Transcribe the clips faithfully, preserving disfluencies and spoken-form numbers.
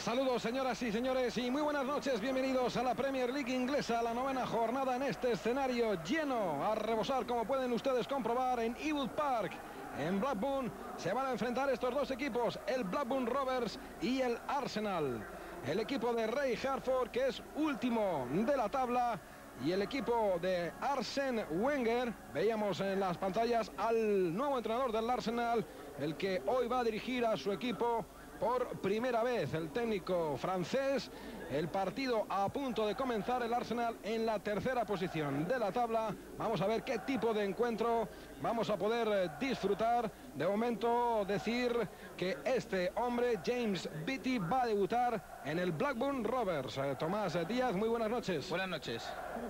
Saludos, señoras y señores, y muy buenas noches. Bienvenidos a la Premier League inglesa, la novena jornada en este escenario lleno a rebosar, como pueden ustedes comprobar, en Ewood Park. En Blackburn se van a enfrentar estos dos equipos, el Blackburn Rovers y el Arsenal. El equipo de Ray Harford, que es último de la tabla, y el equipo de Arsène Wenger. Veíamos en las pantallas al nuevo entrenador del Arsenal, el que hoy va a dirigir a su equipo por primera vez, el técnico francés. El partido a punto de comenzar, el Arsenal en la tercera posición de la tabla. Vamos a ver qué tipo de encuentro vamos a poder disfrutar. De momento decir que este hombre, James Beattie, va a debutar en el Blackburn Rovers. Eh, Tomás Díaz, muy buenas noches. Buenas noches.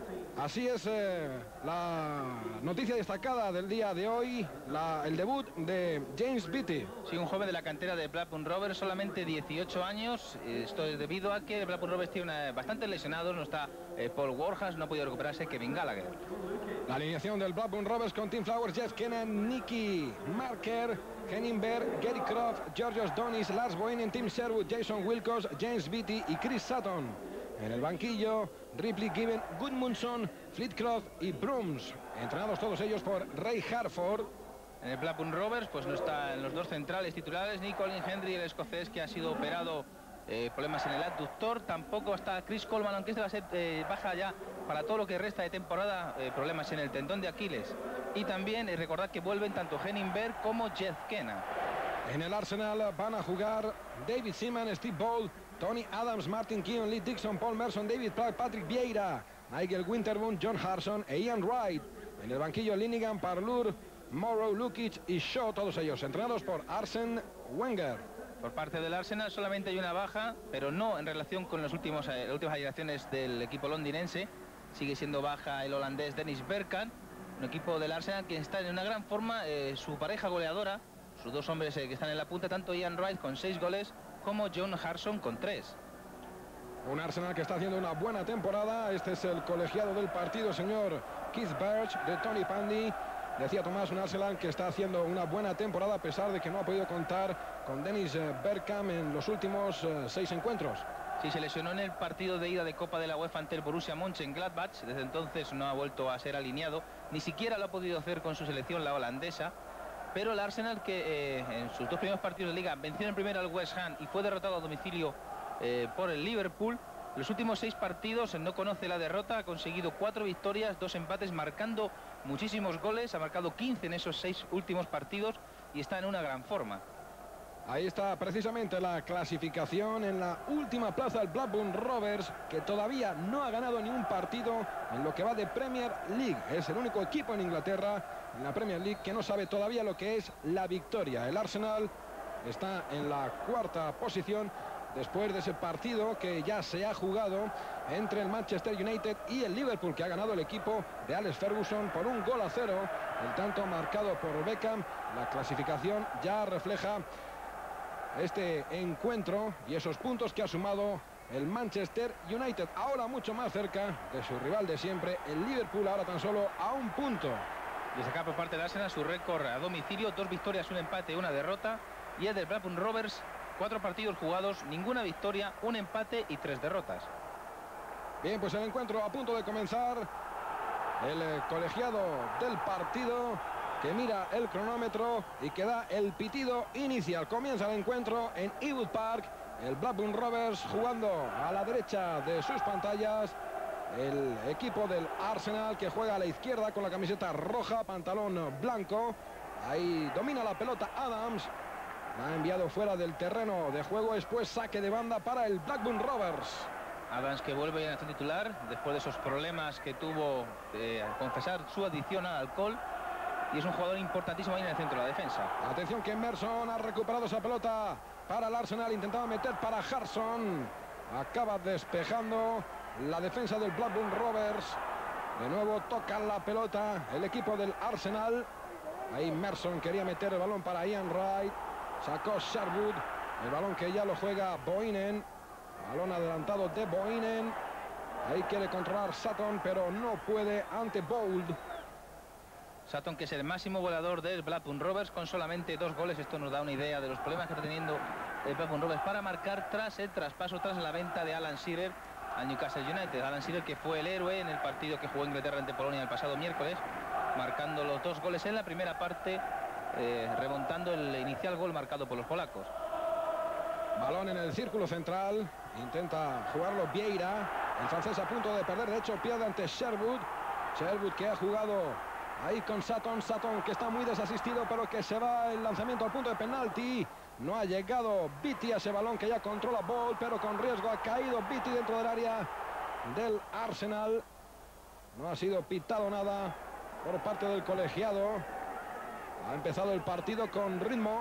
Así es, eh, la noticia destacada del día de hoy, la, el debut de James Beattie. Sí, un joven de la cantera de Blackburn Rovers, solamente dieciocho años. Esto es debido a que Blackburn Rovers tiene una, bastante lesionados. No está eh, Paul Warhas, no ha podido recuperarse Kevin Gallagher. La alineación del Blackburn Rovers con Tim Flowers, Jeff Kennan, Nicky Marker, Henning Berg, Gary Croft, Georgios Donis, Lars Boyne, Tim Sherwood, Jason Wilcox, James Beattie y Chris Sutton. En el banquillo, Ripley, Given, Gudmundsson, Flitcroft y Brooms, entrenados todos ellos por Ray Harford. En el Blackburn Rovers pues no están los dos centrales titulares, ni Colin Hendry, el escocés, que ha sido operado, eh, problemas en el abductor. Tampoco está Chris Coleman, aunque este va a ser eh, baja ya para todo lo que resta de temporada, eh, problemas en el tendón de Aquiles. Y también eh, recordad que vuelven tanto Henning Berg como Jeff Kennan. En el Arsenal van a jugar David Seaman, Steve Bold, Tony Adams, Martin Keown, Lee Dixon, Paul Merson, David Pratt, Patrick Vieira, Nigel Winterburn, John Harson e Ian Wright. En el banquillo, Linnigan, Parlour, Morrow, Lukic y Shaw, todos ellos entrenados por Arsène Wenger. Por parte del Arsenal solamente hay una baja, pero no en relación con los últimos, eh, las últimas generaciones del equipo londinense. Sigue siendo baja el holandés Dennis Bergkamp, un equipo del Arsenal que está en una gran forma, eh, su pareja goleadora, sus dos hombres eh, que están en la punta, tanto Ian Wright con seis goles como John Harson con tres. Un Arsenal que está haciendo una buena temporada. Este es el colegiado del partido, señor Keith Birch, de Tony Pandy. Decía Tomás, un Arsenal que está haciendo una buena temporada a pesar de que no ha podido contar con Dennis Bergkamp en los últimos uh, seis encuentros. Sí, se lesionó en el partido de ida de Copa de la UEFA ante el Borussia Mönchengladbach. Desde entonces no ha vuelto a ser alineado. Ni siquiera lo ha podido hacer con su selección, la holandesa. Pero el Arsenal, que eh, en sus dos primeros partidos de liga venció en primero al West Ham y fue derrotado a domicilio eh, por el Liverpool, los últimos seis partidos no conoce la derrota, ha conseguido cuatro victorias, dos empates, marcando muchísimos goles, ha marcado quince en esos seis últimos partidos y está en una gran forma. Ahí está precisamente la clasificación. En la última plaza el Blackburn Rovers, que todavía no ha ganado ni un partido en lo que va de Premier League. Es el único equipo en Inglaterra, en la Premier League, que no sabe todavía lo que es la victoria. El Arsenal está en la cuarta posición después de ese partido que ya se ha jugado entre el Manchester United y el Liverpool, que ha ganado el equipo de Alex Ferguson por un gol a cero. El tanto marcado por Beckham. La clasificación ya refleja este encuentro y esos puntos que ha sumado el Manchester United, ahora mucho más cerca de su rival de siempre, el Liverpool, ahora tan solo a un punto. Desde acá por parte del Arsenal su récord a domicilio, dos victorias, un empate, una derrota, y el del Blackburn Rovers, cuatro partidos jugados, ninguna victoria, un empate y tres derrotas. Bien, pues el encuentro a punto de comenzar. El eh, colegiado del partido que mira el cronómetro y que da el pitido inicial. Comienza el encuentro en Ewood Park. El Blackburn Rovers jugando a la derecha de sus pantallas. El equipo del Arsenal que juega a la izquierda con la camiseta roja, pantalón blanco. Ahí domina la pelota Adams. La ha enviado fuera del terreno de juego. Después saque de banda para el Blackburn Rovers. Adams, que vuelve a ser titular después de esos problemas que tuvo de confesar su adicción al alcohol. Y es un jugador importantísimo ahí en el centro de la defensa. Atención que Merson ha recuperado esa pelota para el Arsenal. Intentaba meter para Harson. Acaba despejando la defensa del Blackburn Rovers. De nuevo toca la pelota el equipo del Arsenal. Ahí Merson quería meter el balón para Ian Wright. Sacó Sherwood. El balón que ya lo juega Boynen. Balón adelantado de Boynen. Ahí quiere controlar Sutton, pero no puede ante Bold. Sutton, que es el máximo goleador del Blackburn Rovers con solamente dos goles. Esto nos da una idea de los problemas que está teniendo el Blackburn Rovers para marcar tras el traspaso, tras la venta de Alan Shearer al Newcastle United. Alan Shearer, que fue el héroe en el partido que jugó Inglaterra ante Polonia el pasado miércoles, marcando los dos goles en la primera parte, eh, remontando el inicial gol marcado por los polacos. Balón en el círculo central, intenta jugarlo Vieira, el francés a punto de perder, de hecho pierde ante Sherwood. Sherwood, que ha jugado ahí con Sutton, Sutton que está muy desasistido, pero que se va el lanzamiento al punto de penalti. No ha llegado Beattie a ese balón, que ya controla Ball, pero con riesgo ha caído Beattie dentro del área del Arsenal. No ha sido pitado nada por parte del colegiado. Ha empezado el partido con ritmo.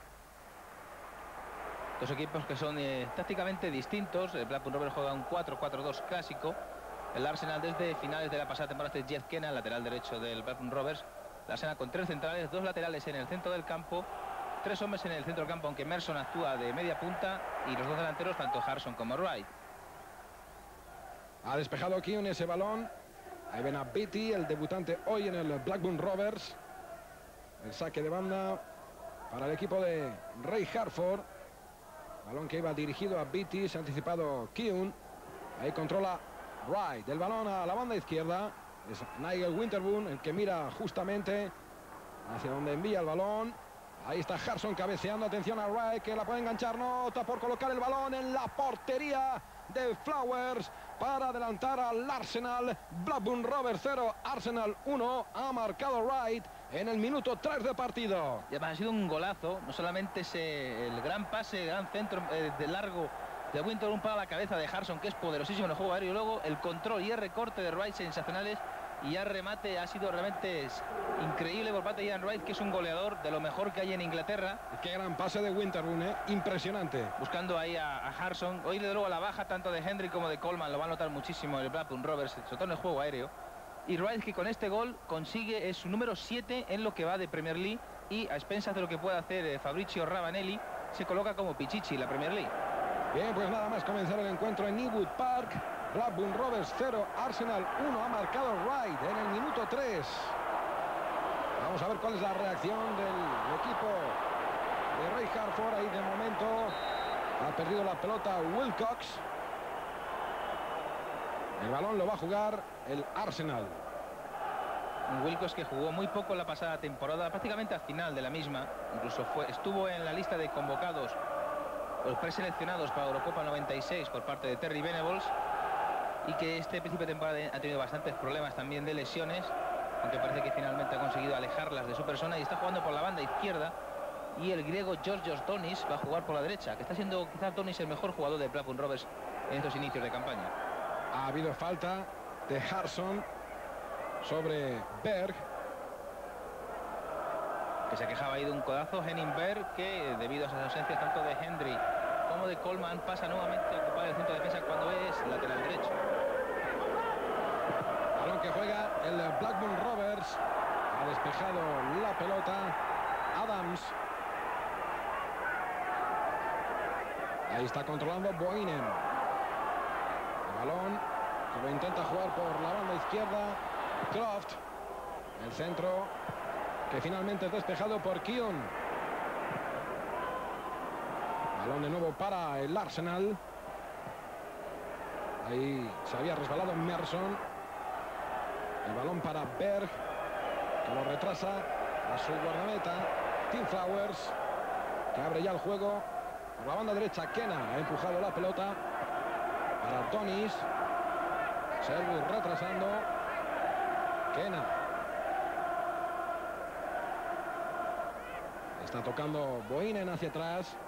Dos equipos que son eh, tácticamente distintos. El Blackburn Rovers juega un cuatro cuatro dos clásico. El Arsenal, desde finales de la pasada temporada, este Jeff Kennan, lateral derecho del Blackburn Rovers. El Arsenal con tres centrales, dos laterales en el centro del campo, tres hombres en el centro del campo, aunque Merson actúa de media punta, y los dos delanteros, tanto Harrison como Wright. Ha despejado Keown ese balón. Ahí ven a Beattie, el debutante hoy en el Blackburn Rovers. El saque de banda para el equipo de Ray Harford. Balón que iba dirigido a Beattie, se ha anticipado Keown. Ahí controla Wright. El balón a la banda izquierda. Es Nigel Winterburn el que mira justamente hacia donde envía el balón. Ahí está Harrison cabeceando. Atención a Wright, que la puede enganchar. No, opta por colocar el balón en la portería de Flowers para adelantar al Arsenal. Blackburn Rovers cero, Arsenal uno. Ha marcado Wright en el minuto tres de partido. Y además ha sido un golazo. No solamente ese, el gran pase, el gran centro eh, de largo de Winterburn para la cabeza de Harrison, que es poderosísimo en el juego aéreo. Y luego el control y el recorte de Wright sensacionales. Y ya remate ha sido realmente increíble por parte de Ian Wright, que es un goleador de lo mejor que hay en Inglaterra. Qué gran pase de Winterburn, ¿eh? Impresionante. Buscando ahí a, a Harrison. Hoy de luego a la baja tanto de Henry como de Coleman. Lo va a notar muchísimo el Blackburn Rovers, sobre todo en el juego aéreo. Y Wright, que con este gol consigue, es su número siete en lo que va de Premier League. Y a expensas de lo que puede hacer eh, Fabrizio Ravanelli, se coloca como Pichichi en la Premier League. Bien, pues nada más comenzar el encuentro en Ewood Park. Blackburn Rovers cero, Arsenal uno. Ha marcado Wright en el minuto tres. Vamos a ver cuál es la reacción del equipo de Ray Harford. Ahí de momento ha perdido la pelota Wilcox. El balón lo va a jugar el Arsenal. Un Wilcox que jugó muy poco en la pasada temporada, prácticamente al final de la misma. Incluso fue, estuvo en la lista de convocados, los preseleccionados para Eurocopa noventa y seis por parte de Terry Venables. Y que este principio de temporada ha tenido bastantes problemas también de lesiones, aunque parece que finalmente ha conseguido alejarlas de su persona, y está jugando por la banda izquierda. Y el griego Georgios Donis va a jugar por la derecha, que está siendo quizás Donis el mejor jugador de Blackburn Rovers en estos inicios de campaña. Ha habido falta de Harrison sobre Berg, que se quejaba ahí de un codazo. Henning Berg, que debido a esas ausencias tanto de Henry como de Coleman, pasa nuevamente a ocupar el centro de defensa cuando es lateral derecho. Balón que juega el Blackburn Rovers. Ha despejado la pelota Adams. Ahí está controlando Boinen. El balón que lo intenta jugar por la banda izquierda Croft. El centro que finalmente es despejado por Keown. Balón de nuevo para el Arsenal. Ahí se había resbalado Merson. El balón para Berg, que lo retrasa a su guardameta Tim Flowers, que abre ya el juego por la banda derecha. Kennan ha empujado la pelota para Donis. Sherwood retrasando. Kennan está tocando Boinen hacia atrás.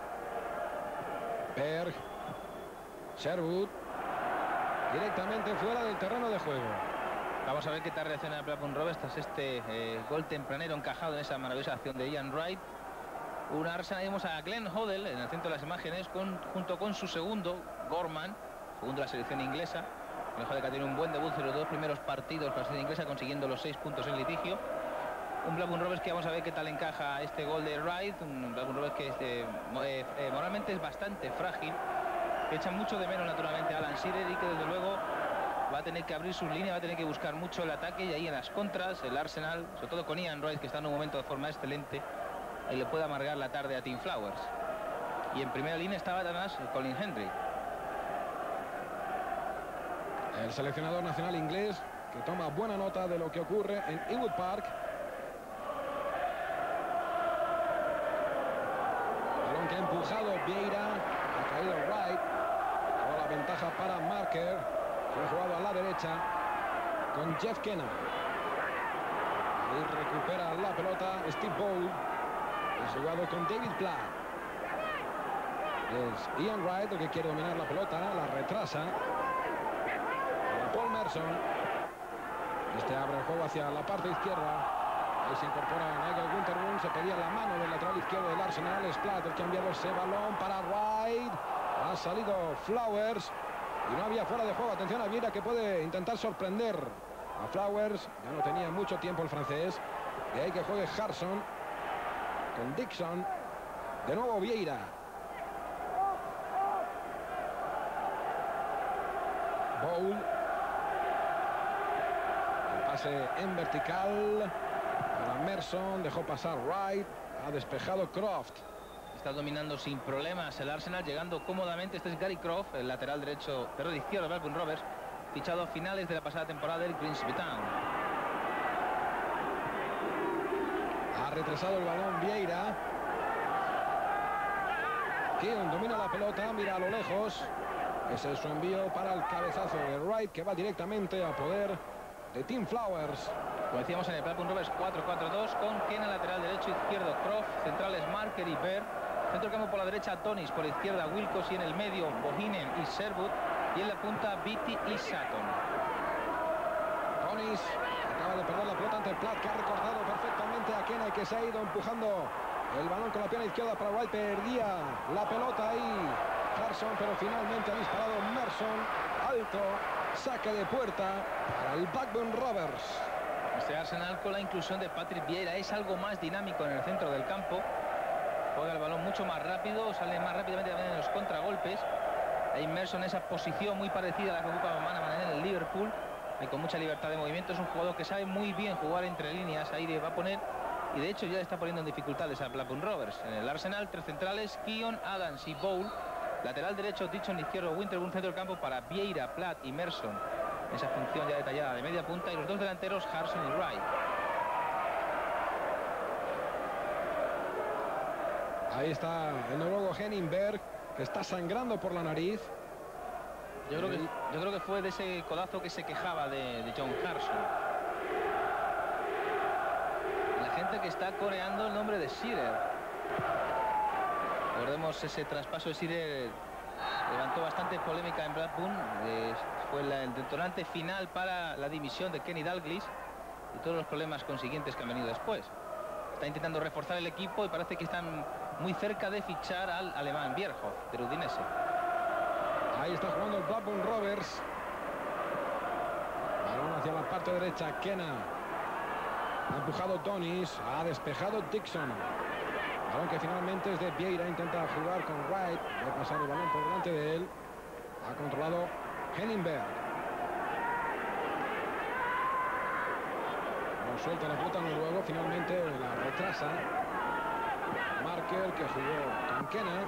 Berg. Sherwood directamente fuera del terreno de juego. Vamos a ver qué tal reacciona el Blackburn Rovers tras este eh, gol tempranero encajado en esa maravillosa acción de Ian Wright. Un Arsenal, vemos a Glenn Hoddle en el centro de las imágenes, con, junto con su segundo, Gorman, segundo de la selección inglesa. Glenn Hoddle, que tiene un buen debut en los dos primeros partidos para la selección inglesa, consiguiendo los seis puntos en litigio. Un Blackburn Rovers que vamos a ver qué tal encaja este gol de Wright. Un Blackburn Rovers que eh, eh, moralmente es bastante frágil, que echa mucho de menos naturalmente a Alan Shearer, y que desde luego va a tener que abrir sus líneas, va a tener que buscar mucho el ataque, y ahí en las contras el Arsenal, sobre todo con Ian Wright, que está en un momento de forma excelente, ahí le puede amargar la tarde a Tim Flowers. Y en primera línea estaba además Colin Hendry. El seleccionador nacional inglés que toma buena nota de lo que ocurre en Ewood Park. Balón que ha empujado Vieira, ha caído Wright. Toda la ventaja para Marker, que ha jugado a la derecha con Jeff Kenna. Ahí recupera la pelota Steve Bowl. Ha jugado con David Platt. Es Ian Wright el que quiere dominar la pelota, la retrasa. Paul Merson. Este abre el juego hacia la parte izquierda. Ahí se incorpora Nigel Winterburn. Se pedía la mano del lateral izquierdo del Arsenal. Es Platt el que ha enviado ese balón para Wright. Ha salido Flowers y no había fuera de juego. Atención a Vieira, que puede intentar sorprender a Flowers. Ya no tenía mucho tiempo el francés. De ahí que juegue Harson con Dixon. De nuevo Vieira. Bowl. En vertical para Merson, dejó pasar Wright, ha despejado Croft. Está dominando sin problemas el Arsenal, llegando cómodamente. Este es Gary Croft, el lateral derecho, perdón, izquierdo de Blackburn Rovers, fichado a finales de la pasada temporada del Grimsby Town. Ha retrasado el balón Vieira. Keown domina la pelota, mira a lo lejos. Ese es su envío para el cabezazo de Wright, que va directamente a poder de Tim Flowers. Como decíamos en el Blackburn Rovers cuatro cuatro dos, con Kenna lateral derecho, izquierdo Croft, centrales Marker y Baird, centro del campo por la derecha Tonis, por la izquierda Wilcox y en el medio Bohinen y Sherwood, y en la punta Beattie y Sutton. Tonis acaba de perder la pelota ante Platt, que ha recortado perfectamente a Kenna y que se ha ido empujando el balón con la pierna izquierda para Wright. Perdía la pelota ahí Carson, pero finalmente ha disparado Merson. Alto, saque de puerta para el Blackburn Rovers. Este Arsenal, con la inclusión de Patrick Vieira, es algo más dinámico en el centro del campo. Juega el balón mucho más rápido, sale más rápidamente también en los contragolpes. Hay Merson en esa posición muy parecida a la que ocupa Manaman en el Liverpool. Hay con mucha libertad de movimiento. Es un jugador que sabe muy bien jugar entre líneas. Ahí le va a poner, y de hecho ya le está poniendo en dificultades a Blackburn Rovers. En el Arsenal, tres centrales, Keown, Adams y Bowl. Lateral derecho, Dixon, izquierdo, Winterburn, centro del campo para Vieira, Platt y Merson. Esa función ya detallada de media punta. Y los dos delanteros, Harson y Wright. Ahí está el noruego Henning Berg, que está sangrando por la nariz. Yo creo que, yo creo que fue de ese codazo que se quejaba de, de John Harson. La gente que está coreando el nombre de Shearer. Recordemos ese traspaso de Shearer, levantó bastante polémica en Blackburn. Eh, fue la, el detonante final para la dimisión de Kenny Dalglish y todos los problemas consiguientes que han venido después. Está intentando reforzar el equipo y parece que están muy cerca de fichar al alemán Bierhoff, del Udinese. Ahí está jugando el Blackburn Rovers. Balón hacia la parte derecha, Kenna. Ha empujado Tonis, ha despejado Dixon. Balón que finalmente es de Vieira, intenta jugar con Wright, va a pasar el balón por delante de él. Ha controlado Henning Berg. No suelta la pelota noruego, finalmente la retrasa. Marker, que jugó con Kenna.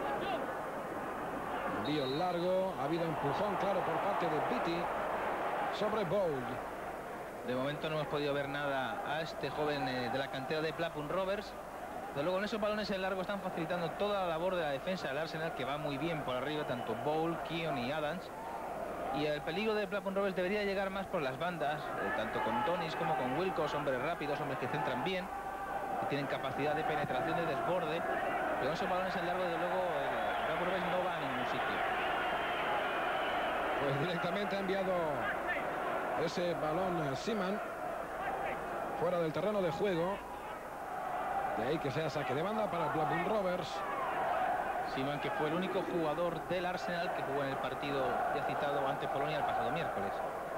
Envío largo, ha habido empujón claro por parte de Beattie sobre Bold. De momento no hemos podido ver nada a este joven eh, de la cantera de Blackburn Rovers. Desde luego, en esos balones en largo están facilitando toda la labor de la defensa del Arsenal, que va muy bien por arriba, tanto Bowl, Keown y Adams. Y el peligro de Blackburn Rovers debería llegar más por las bandas, eh, tanto con Tonis como con Wilcox, hombres rápidos, hombres que centran bien, que tienen capacidad de penetración, de desborde. Pero en esos balones en largo, desde luego, eh, Blackburn Rovers no va a ningún sitio. Pues directamente ha enviado ese balón a Seaman fuera del terreno de juego. De ahí que sea saque de banda para Blackburn Rovers. Seaman, que fue el único jugador del Arsenal que jugó en el partido ya citado ante Polonia el pasado miércoles.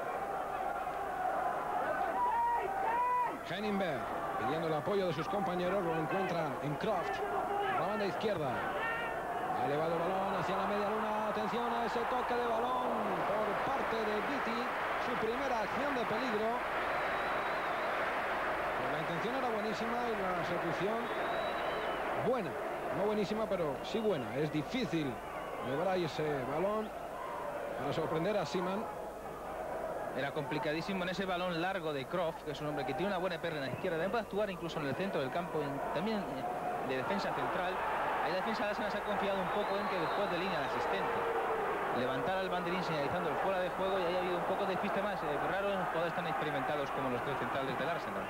Henning Berg pidiendo el apoyo de sus compañeros, lo encuentra en Croft, la banda izquierda. Ha elevado el balón hacia la media luna. Atención a ese toque de balón por parte de Beattie, su primera acción de peligro. Pues la intención era buenísima y la ejecución buena. no buenísima, pero sí buena. Es difícil llevar ahí ese balón para sorprender a Seaman. Era complicadísimo en ese balón largo de Croft, que es un hombre que tiene una buena pierna izquierda. También puede actuar incluso en el centro del campo, en, también de defensa central. Ahí la defensa de Arsenal se ha confiado un poco en que después de línea el asistente levantara el banderín señalizando el fuera de juego, y ahí ha habido un poco de despiste más. Eh, raro en jugadores tan experimentados como los tres centrales del Arsenal.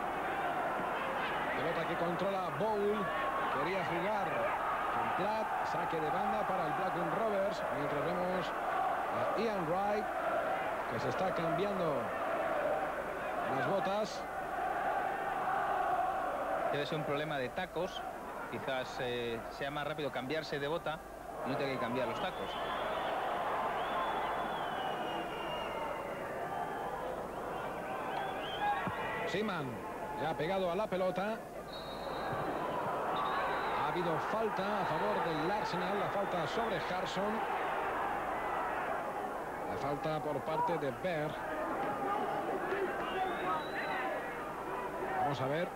Pelota que controla Bowl. Quería jugar con Platt. Saque de banda para el Blackburn Rovers. Mientras vemos a Ian Wright, que se está cambiando las botas. Debe ser un problema de tacos. Quizás eh, sea más rápido cambiarse de bota y no tenga que cambiar los tacos. Seaman le ha pegado a la pelota. Ha habido falta a favor del Arsenal. La falta sobre Harson. La falta por parte de Berg. Vamos a ver.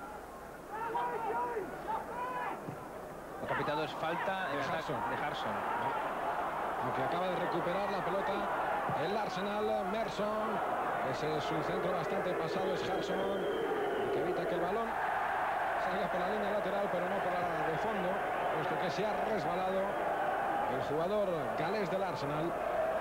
Lo que ha pitado es falta de Harson. de Harson. Aunque acaba de recuperar la pelota el Arsenal. Merson. Ese es un centro bastante pasado. Es Harson, que evita que el balón salga por la línea lateral, pero no por la de fondo, puesto que se ha resbalado el jugador galés del Arsenal.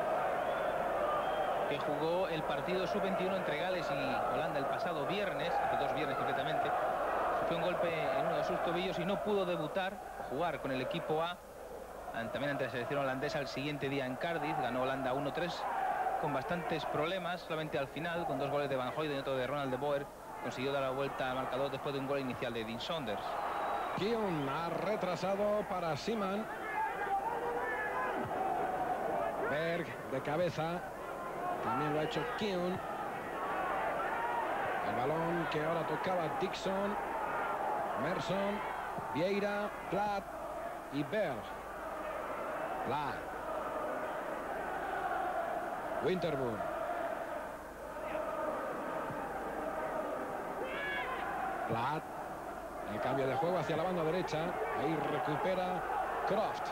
Que jugó el partido sub veintiuno entre Gales y Holanda el pasado viernes, hace dos viernes concretamente. Sufrió un golpe en uno de sus tobillos y no pudo debutar o jugar con el equipo A, también ante la selección holandesa, el siguiente día en Cardiff. Ganó Holanda uno tres con bastantes problemas, solamente al final, con dos goles de Van Hooijdonk y otro de Ronald de Boer, consiguió dar la vuelta al marcador después de un gol inicial de Dean Saunders. Keown ha retrasado para Seaman. Berg de cabeza. También lo ha hecho Keown. El balón que ahora tocaba Dixon. Merson, Vieira, Platt y Berg. Platt. Winterburn. Platt. El cambio de juego hacia la banda derecha. Ahí recupera Croft.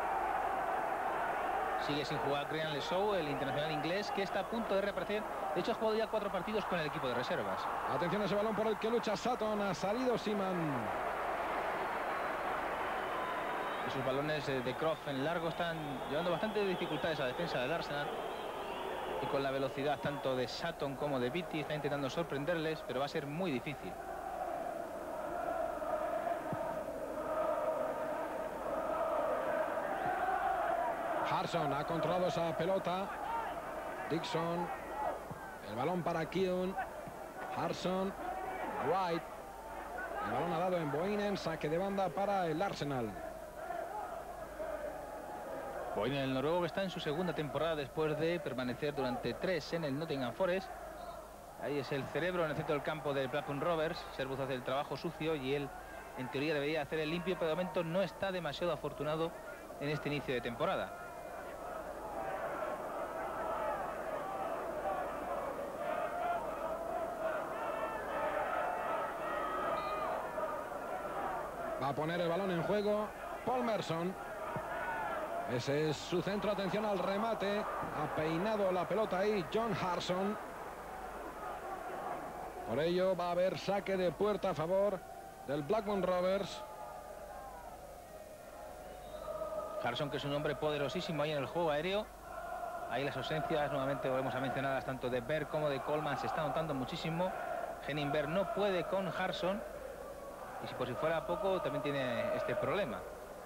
Sigue sin jugar Graham Leshow, el internacional inglés, que está a punto de reaparecer. De hecho, ha jugado ya cuatro partidos con el equipo de reservas. Atención a ese balón por el que lucha Sutton. Ha salido Seaman. Esos balones de Croft en largo están llevando bastante dificultades a la defensa del Arsenal. Y con la velocidad tanto de Sutton como de Beattie está intentando sorprenderles, pero va a ser muy difícil. Harson ha controlado esa pelota. Dixon. El balón para Keown. Harson. Wright. El balón ha dado en Boinen. Saque de banda para el Arsenal. Boinen, el noruego, que está en su segunda temporada después de permanecer durante tres en el Nottingham Forest. Ahí es el cerebro en el centro del campo del Blackburn Rovers. Servus hace el trabajo sucio y él, en teoría, debería hacer el limpio, pero de momento no está demasiado afortunado en este inicio de temporada. Va a poner el balón en juego Paul Merson. Ese es su centro. Atención al remate. Ha peinado la pelota ahí John Harson. Por ello va a haber saque de puerta a favor del Blackburn Rovers. Harson, que es un hombre poderosísimo ahí en el juego aéreo. Ahí las ausencias, nuevamente volvemos a mencionarlas, tanto de Berg como de Coleman, se está notando muchísimo. Henning Berg no puede con Harson. Y si por si fuera poco, también tiene este problema.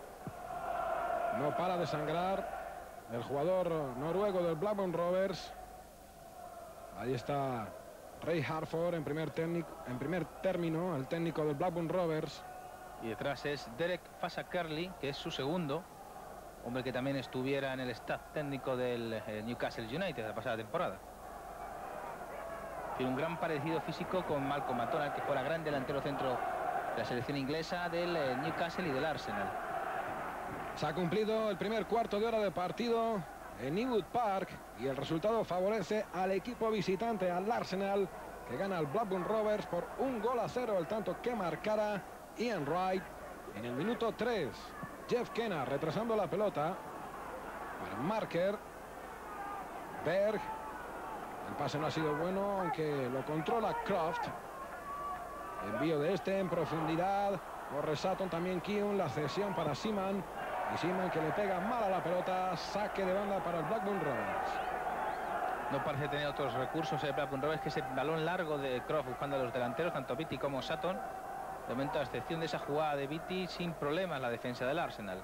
No para de sangrar el jugador noruego del Blackburn Rovers. Ahí está Ray Harford en primer, técnico, en primer término, el técnico del Blackburn Rovers. Y detrás es Derek Fasakerley, que es su segundo. Hombre que también estuviera en el staff técnico del eh, Newcastle United la pasada temporada. Tiene un gran parecido físico con Malcolm McDonald, que fuera gran delantero centro de la selección inglesa del eh, Newcastle y del Arsenal. Se ha cumplido el primer cuarto de hora de partido en Ewood Park y el resultado favorece al equipo visitante, al Arsenal, que gana al Blackburn Rovers por un gol a cero, el tanto que marcara Ian Wright En el minuto tres, Jeff Kenna retrasando la pelota para Marker. Berg. El pase no ha sido bueno, aunque lo controla Croft. Envío de este en profundidad. Corre Sutton, también Keown. La cesión para Seaman. Y Seaman que le pega mal a la pelota. Saque de banda para el Blackburn Rovers. No parece tener otros recursos el Blackburn Rovers que ese balón largo de Croft buscando a los delanteros, tanto Beattie como Sutton. De momento, a excepción de esa jugada de Beattie, sin problemas la defensa del Arsenal.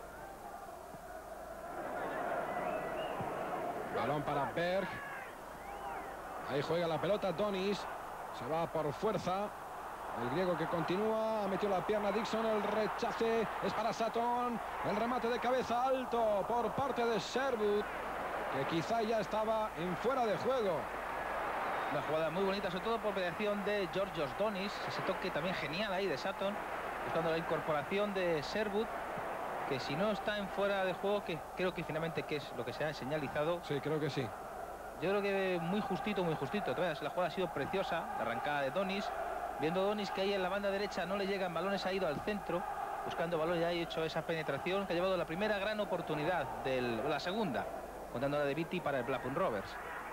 Balón para Berg. Ahí juega la pelota Donis. Se va por fuerza. El griego que continúa. Ha metido la pierna Dixon. El rechace es para Sutton. El remate de cabeza alto por parte de Sherwood, que quizá ya estaba en fuera de juego. Una jugada muy bonita, sobre todo por mediación de Georgios Donis. Ese toque también genial ahí de Sutton, buscando la incorporación de Sherwood, que si no está en fuera de juego, que creo que finalmente que es lo que se ha señalizado. Sí, creo que sí. Yo creo que muy justito, muy justito. La jugada ha sido preciosa, la arrancada de Donis. Viendo Donis que ahí en la banda derecha no le llegan balones, ha ido al centro, buscando balón y ha hecho esa penetración que ha llevado la primera gran oportunidad, de la segunda, contando la de Beattie para el Blackburn Rovers.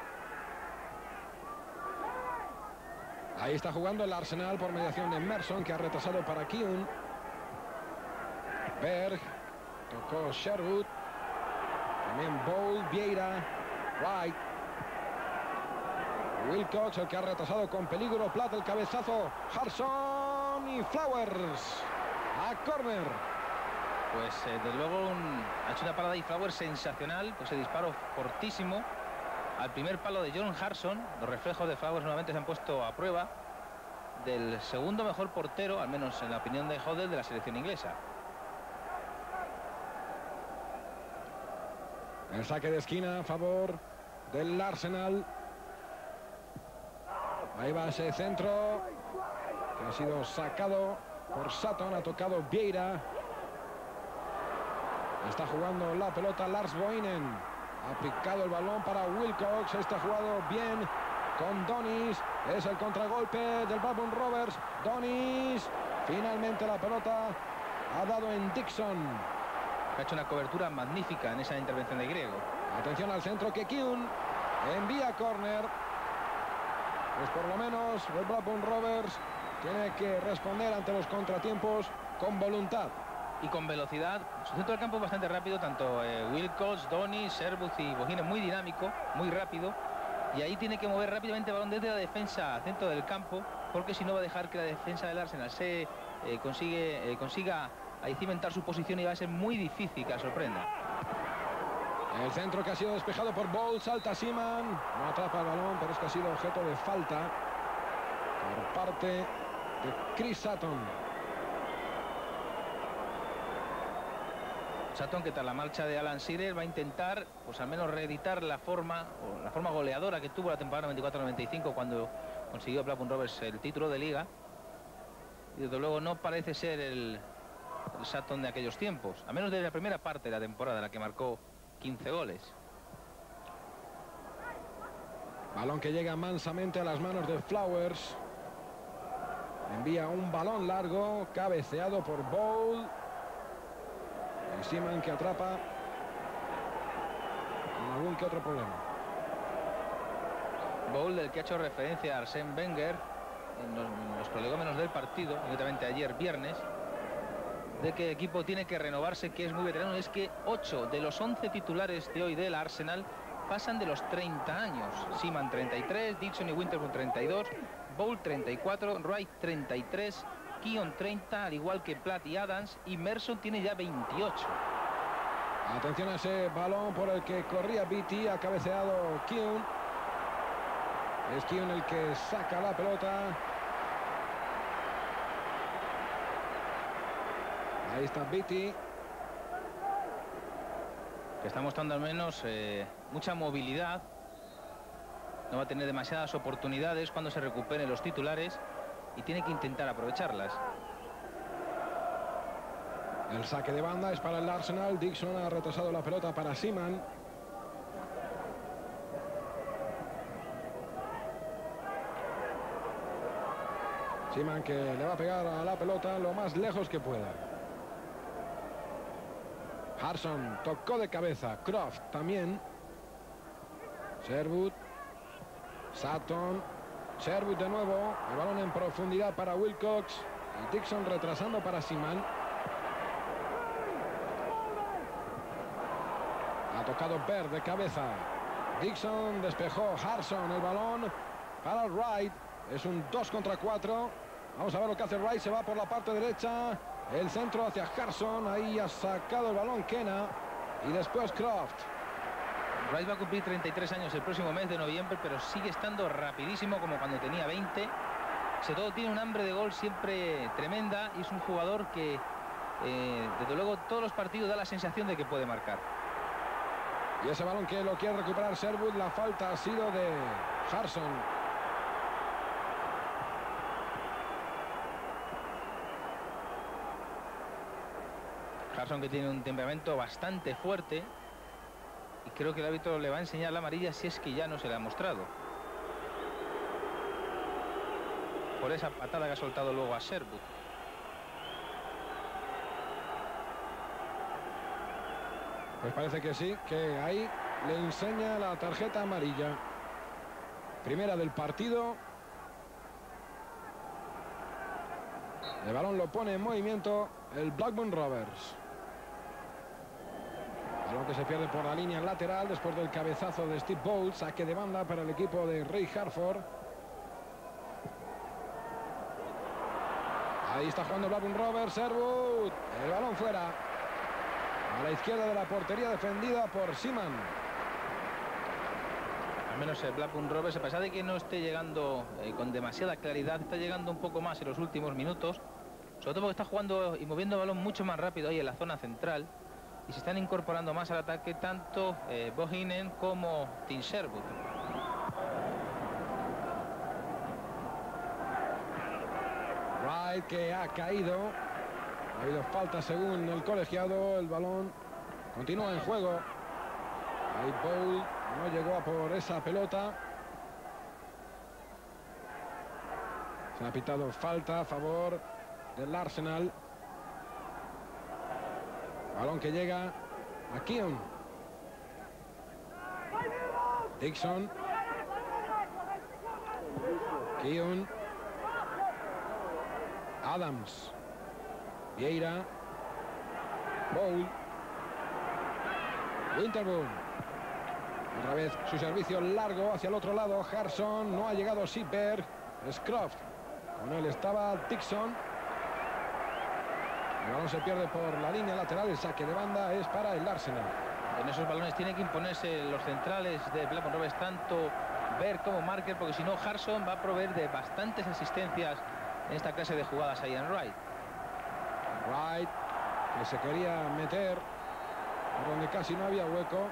Ahí está jugando el Arsenal por mediación de Emerson, que ha retrasado para Keown. Berg. Tocó Sherwood. También Bowl, Vieira, White. Wilcox, el que ha retrasado con peligro. Platt, el cabezazo. Harson y Flowers. A córner. Pues eh, desde luego un, ha hecho una parada y Flowers sensacional. Pues el disparo fortísimo al primer palo de John Harson. Los reflejos de Flowers nuevamente se han puesto a prueba del segundo mejor portero, al menos en la opinión de Hoddle, de la selección inglesa. El saque de esquina a favor del Arsenal. Ahí va ese centro que ha sido sacado por Sutton. Ha tocado Vieira. Está jugando la pelota Lars Bohinen. Ha picado el balón para Wilcox. Está jugado bien con Donis. Es el contragolpe del Blackburn Rovers. Donis. Finalmente la pelota ha dado en Dixon. Ha hecho una cobertura magnífica en esa intervención de griego. Atención al centro que Keown envía a córner. Pues por lo menos el Blackburn Rovers tiene que responder ante los contratiempos con voluntad. Y con velocidad. Su centro del campo es bastante rápido, tanto eh, Wilcox, Donis, Sherwood y Bohinen, muy dinámico, muy rápido. Y ahí tiene que mover rápidamente el balón desde la defensa al centro del campo, porque si no va a dejar que la defensa del Arsenal se eh, consigue, eh, consiga ahí cimentar su posición y va a ser muy difícil que la sorprenda. El centro que ha sido despejado por Bowl. Salta Seaman. No atrapa el balón, pero es que ha sido objeto de falta por parte de Chris Sutton. Sutton, que tras la marcha de Alan Shearer va a intentar, pues al menos reeditar la forma, o la forma goleadora que tuvo la temporada noventa y cuatro noventa y cinco cuando consiguió Blackburn Rovers el título de liga. Y desde luego no parece ser el, el Sutton de aquellos tiempos, a menos de la primera parte de la temporada en la que marcó quince goles. Balón que llega mansamente a las manos de Flowers. Envía un balón largo, cabeceado por Bowl. Y Seaman que atrapa con algún que otro problema. Bowl, del que ha hecho referencia a Arsène Wenger en los, en los prolegómenos del partido, concretamente ayer viernes, de que el equipo tiene que renovarse, que es muy veterano. Es que ocho de los once titulares de hoy del Arsenal pasan de los treinta años. Seaman treinta y tres, Dixon y Winterburn treinta y dos, Bowl treinta y cuatro, Wright treinta y tres, Keown treinta, al igual que Platt y Adams, y Merson tiene ya veintiocho. Atención a ese balón por el que corría Beattie. Ha cabeceado Keown. Es Keown el que saca la pelota. Ahí está Beattie, que está mostrando al menos eh, mucha movilidad. No va a tener demasiadas oportunidades cuando se recuperen los titulares y tiene que intentar aprovecharlas. El saque de banda es para el Arsenal. Dixon ha retrasado la pelota para Seaman. Seaman que le va a pegar a la pelota lo más lejos que pueda. Harson tocó de cabeza. Croft también. Sherwood. Sutton. Sherwood de nuevo. El balón en profundidad para Wilcox. Y Dixon retrasando para Seaman. Ha tocado Bird de cabeza. Dixon despejó. Harson el balón para Wright. Es un dos contra cuatro. Vamos a ver lo que hace Wright. Se va por la parte derecha. El centro hacia Harson. Ahí ha sacado el balón Kena. Y después Croft. Wright va a cumplir treinta y tres años el próximo mes de noviembre, pero sigue estando rapidísimo como cuando tenía veinte. Sobre todo tiene un hambre de gol siempre tremenda. Y es un jugador que, eh, desde luego, todos los partidos da la sensación de que puede marcar. Y ese balón que lo quiere recuperar Sherwood. La falta ha sido de Harson. Harson, que tiene un temperamento bastante fuerte, y creo que el árbitro le va a enseñar la amarilla si es que ya no se le ha mostrado, por esa patada que ha soltado luego a Sherwood. Pues parece que sí, que ahí le enseña la tarjeta amarilla. Primera del partido. El balón lo pone en movimiento el Blackburn Rovers. Balón que se pierde por la línea lateral después del cabezazo de Steve Bowles. Saque de banda para el equipo de Ray Harford. Ahí está jugando Blackburn Rovers. Sherwood. El balón fuera. A la izquierda de la portería, defendida por Seaman. Al menos el Blackburn Rovers, a pesar de que no esté llegando eh, con demasiada claridad, está llegando un poco más en los últimos minutos. Sobre todo porque está jugando y moviendo el balón mucho más rápido ahí en la zona central. Y se están incorporando más al ataque tanto eh, Bohinen como Tim Sherwood. Wright, que ha caído. Ha habido falta según el colegiado. El balón continúa en juego. Ahí Bowl no llegó a por esa pelota. Se ha pitado falta a favor del Arsenal. Balón que llega a Keown. Dixon. Keown. Adams. Vieira. Bowl. Winterburn. Otra vez su servicio largo hacia el otro lado. Harson. No ha llegado Seaberg. Croft. Con él estaba Dixon. El balón se pierde por la línea lateral. El saque de banda es para el Arsenal. En esos balones tienen que imponerse los centrales de Blackburn Rovers, tanto Berg como Marker, porque si no Harson va a proveer de bastantes asistencias en esta clase de jugadas a Ian Wright. Wright, que se quería meter por donde casi no había hueco.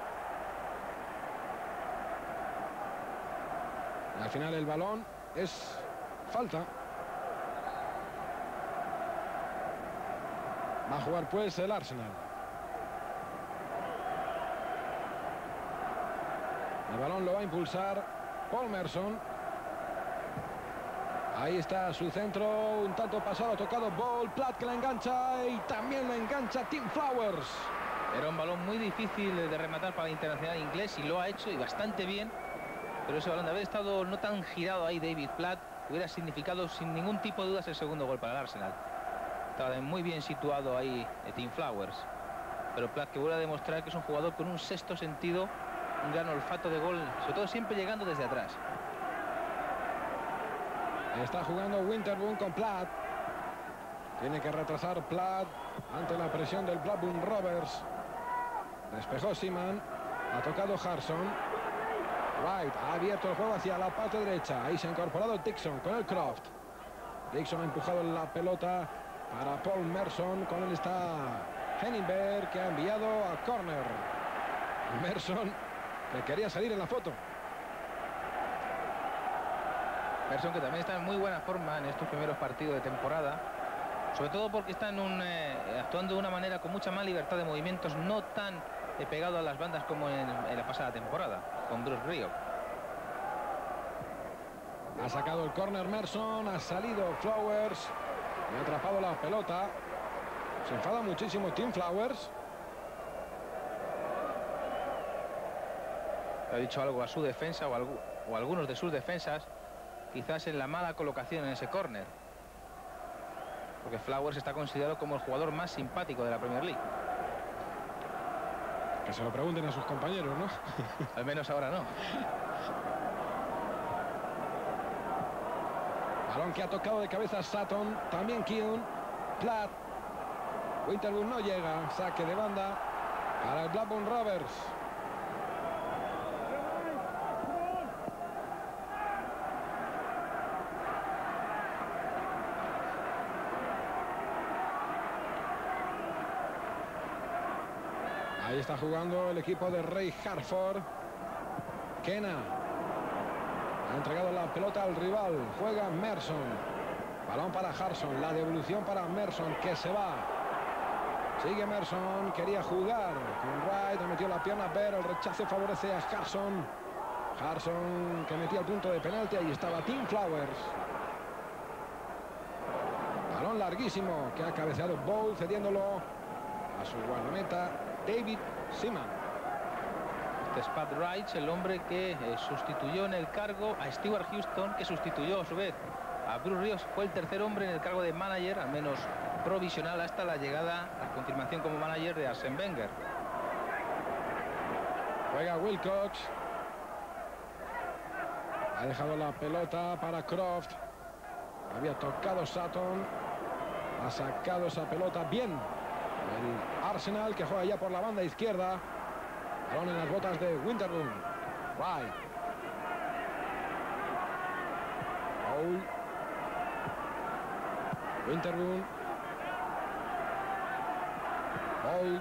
Y al final el balón es falta. Va a jugar pues el Arsenal. El balón lo va a impulsar Paul Merson. Ahí está su centro, un tanto pasado, tocado Ball, Platt que la engancha y también la engancha Tim Flowers. Era un balón muy difícil de rematar para el internacional inglés y lo ha hecho y bastante bien. Pero ese balón, de haber estado no tan girado ahí David Platt, hubiera significado sin ningún tipo de dudas el segundo gol para el Arsenal. Estaba muy bien situado ahí Tim Flowers. Pero Platt, que vuelve a demostrar que es un jugador con un sexto sentido, un gran olfato de gol, sobre todo siempre llegando desde atrás. Está jugando Winterburn con Platt. Tiene que retrasar Platt ante la presión del Blackburn Rovers. Despejó Seaman. Ha tocado Harson. Wright ha abierto el juego hacia la parte derecha. Ahí se ha incorporado Dixon con el Croft. Dixon ha empujado la pelota para Paul Merson. Con él está Henningberg, que ha enviado a córner. Merson, que quería salir en la foto. Merson, que también está en muy buena forma en estos primeros partidos de temporada, sobre todo porque está en un, eh, actuando de una manera con mucha más libertad de movimientos, no tan eh, pegado a las bandas como en, en la pasada temporada con Bruce Rio. Ha sacado el córner Merson, ha salido Flowers y ha atrapado la pelota. Se enfada muchísimo Tim Flowers. Ha dicho algo a su defensa o, algo, o a algunos de sus defensas, quizás en la mala colocación en ese córner. Porque Flowers está considerado como el jugador más simpático de la Premier League. Que se lo pregunten a sus compañeros, ¿no? Al menos ahora no. Balón que ha tocado de cabeza Sutton, también Keown, Platt. Winterburn no llega, saque de banda para el Blackburn Rovers. Ahí está jugando el equipo de Ray Harford. Kenna ha entregado la pelota al rival. Juega Merson. Balón para Harson. La devolución para Merson, que se va. Sigue Merson. Quería jugar con Wright. Ha metido la pierna, pero el rechace favorece a Harson. Harson que metía el punto de penalti. Ahí estaba Tim Flowers. Balón larguísimo que ha cabeceado Bowl, cediéndolo a su guardameta David Seaman. Este es Pat Wright, el hombre que eh, sustituyó en el cargo a Stuart Houston, que sustituyó a su vez a Bruce Ríos. Fue el tercer hombre en el cargo de manager, al menos provisional, hasta la llegada, la confirmación como manager de Arsène Wenger. Juega Wilcox. Ha dejado la pelota para Croft. Había tocado Sutton. Ha sacado esa pelota bien el Arsenal, que juega ya por la banda izquierda. Balón en las botas de Winterburn. Wright. Paul. Winterburn. Paul.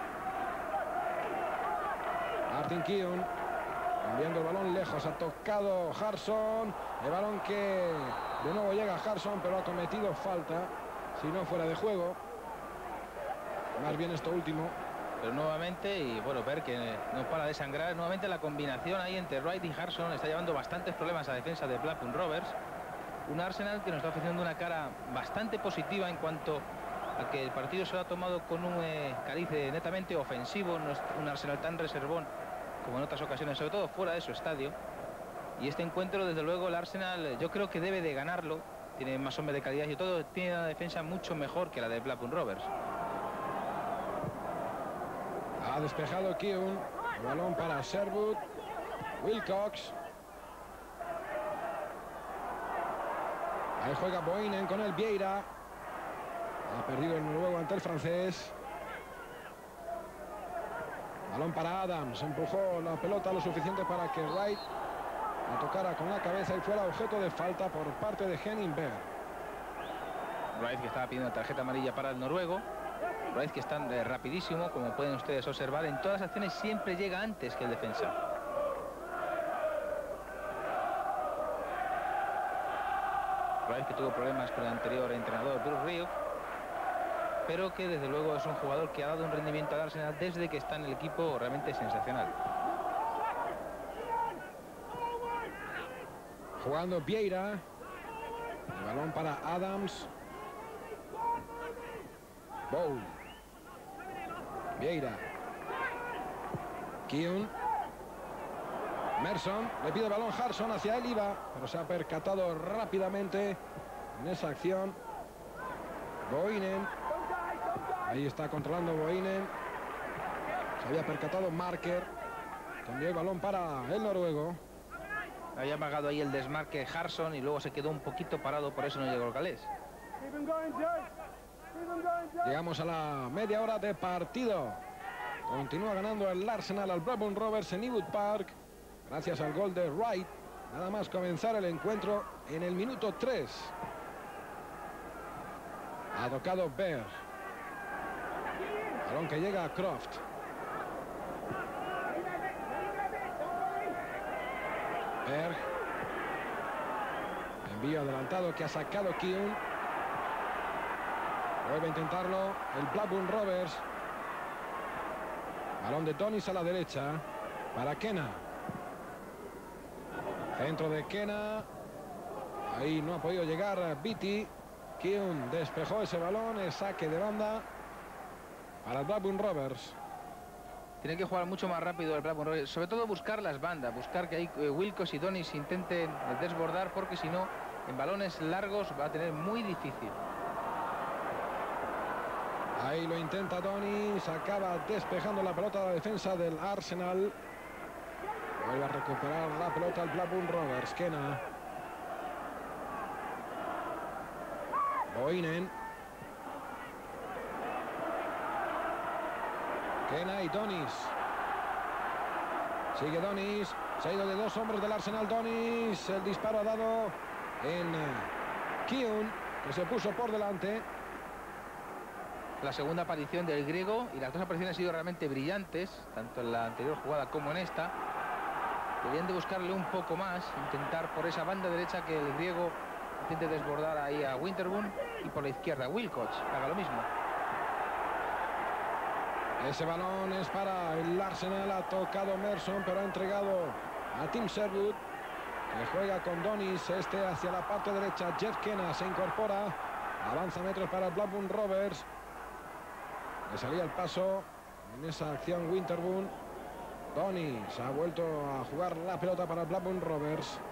Martin Keown. Enviando el balón lejos. Ha tocado Harson. El balón que de nuevo llega a Harson, pero ha cometido falta. Si no, fuera de juego. Más bien esto último. Pero nuevamente, y bueno, ver que no para de sangrar, nuevamente la combinación ahí entre Wright y Harson está llevando bastantes problemas a defensa de Blackburn Rovers. Un Arsenal que nos está ofreciendo una cara bastante positiva en cuanto a que el partido se lo ha tomado con un eh, cariz netamente ofensivo. No es un Arsenal tan reservón como en otras ocasiones, sobre todo fuera de su estadio. Y este encuentro, desde luego, el Arsenal yo creo que debe de ganarlo. Tiene más hombres de calidad y todo, tiene una defensa mucho mejor que la de Blackburn Rovers. Ha despejado Keown. El balón para Sherwood. Wilcox. Ahí juega Boinen con el Vieira. Ha perdido el noruego ante el francés. Balón para Adams. Empujó la pelota lo suficiente para que Wright la tocara con la cabeza y fuera objeto de falta por parte de Henning Berg. Wright, que estaba pidiendo tarjeta amarilla para el noruego. Wright, que está eh, rapidísimo, como pueden ustedes observar. En todas las acciones siempre llega antes que el defensa. Wright, que tuvo problemas con el anterior entrenador Bruce Ríos, pero que desde luego es un jugador que ha dado un rendimiento al Arsenal desde que está en el equipo realmente sensacional. Jugando Vieira. El balón para Adams. Bowl. Vieira. Keown. Merson. Le pide el balón Harson, hacia él iba, pero se ha percatado rápidamente en esa acción. Boinen. Ahí está controlando Boinen. Se había percatado Marker. Cambió el balón para el noruego. Había amagado ahí el desmarque Harson y luego se quedó un poquito parado, por eso no llegó el galés. Llegamos a la media hora de partido. Continúa ganando el Arsenal al Blackburn Rovers en Ewood Park, gracias al gol de Wright. Nada más comenzar el encuentro en el minuto tres. Ha tocado Berg. Balón que llega a Croft. Berg. Envío adelantado que ha sacado Keown. Vuelve a intentarlo el Blackburn Rovers. Balón de Tonis a la derecha para Kenna. Centro de Kenna. Ahí no ha podido llegar Beattie. Keown despejó ese balón. Es saque de banda para el Blackburn Rovers. Tiene que jugar mucho más rápido el Blackburn Rovers, sobre todo buscar las bandas, buscar que ahí eh, Wilcox y Donis intenten desbordar, porque si no, en balones largos va a tener muy difícil. Ahí lo intenta Donis, acaba despejando la pelota a la defensa del Arsenal. Vuelve a recuperar la pelota el Blackburn Rovers. Kenna. Boinen. Kenna y Donis. Sigue Donis. Se ha ido de dos hombres del Arsenal Donis. El disparo ha dado en Keown, que se puso por delante. La segunda aparición del griego, y las dos apariciones han sido realmente brillantes, tanto en la anterior jugada como en esta. Deberían de buscarle un poco más, intentar por esa banda derecha que el griego intente desbordar ahí a Winterburn, y por la izquierda Wilcox haga lo mismo. Ese balón es para el Arsenal, ha tocado Merson, pero ha entregado a Tim Sherwood, que juega con Donis, este hacia la parte derecha. Jeff Kenna se incorpora, avanza metros para el Blackburn Rovers. Le salía el paso en esa acción Winterburn. Donis ha vuelto a jugar la pelota para el Blackburn Rovers.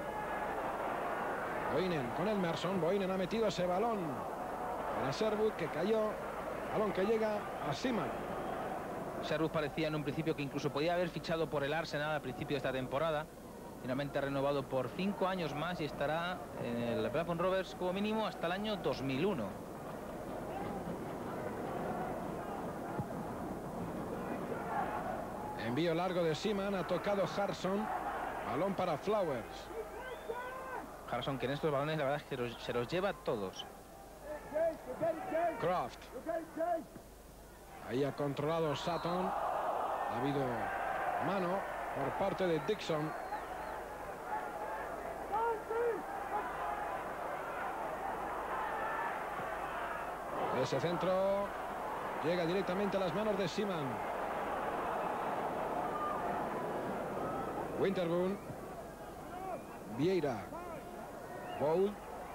Boinen con el Merson. Boinen ha metido ese balón para Sherwood, que cayó. Balón que llega a Seaman. Sherwood parecía en un principio que incluso podía haber fichado por el Arsenal al principio de esta temporada. Finalmente ha renovado por cinco años más y estará en el Blackburn Rovers como mínimo hasta el año dos mil uno. Envío largo de Seaman, ha tocado Harrison. Balón para Flowers. Harrison, que en estos balones la verdad es que los, se los lleva todos. Croft. Ahí ha controlado Sutton. Ha habido mano por parte de Dixon. Ese centro llega directamente a las manos de Seaman. Winterburn. Vieira. Bowl.